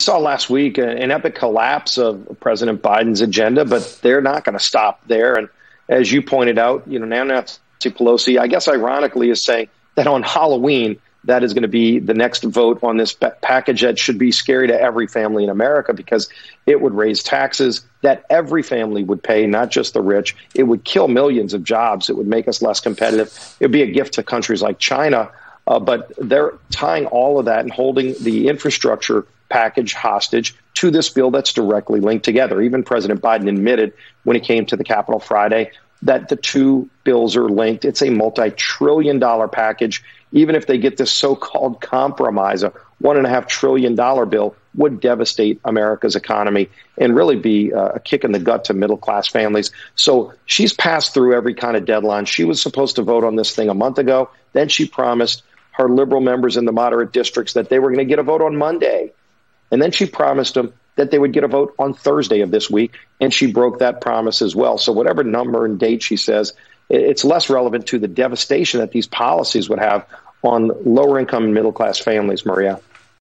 saw last week an epic collapse of President Biden's agenda, but they're not going to stop there. And as you pointed out, now Nancy Pelosi, I guess ironically, is saying that on Halloween, that is going to be the next vote on this package that should be scary to every family in America because it would raise taxes that every family would pay, not just the rich. It would kill millions of jobs. It would make us less competitive. It would be a gift to countries like China. But they're tying all of that and holding the infrastructure package hostage to this bill that's directly linked together. Even President Biden admitted when he came to the Capitol Friday that the two bills are linked. It's a multi-trillion-dollar package. Even if they get this so-called compromise, a $1.5 trillion bill would devastate America's economy and really be a kick in the gut to middle-class families. So she's passed through every kind of deadline. She was supposed to vote on this thing a month ago. Then she promised her liberal members in the moderate districts that they were going to get a vote on Monday. And then she promised them that they would get a vote on Thursday of this week. And she broke that promise as well. So whatever number and date she says, it's less relevant to the devastation that these policies would have on lower income and middle class families, Maria.